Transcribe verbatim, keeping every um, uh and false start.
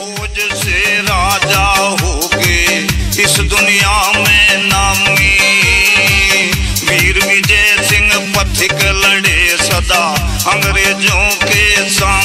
फौज से राजा होके इस दुनिया में नामी, वीर विजय सिंह पथिक लड़े सदा अंग्रेजों के साथ।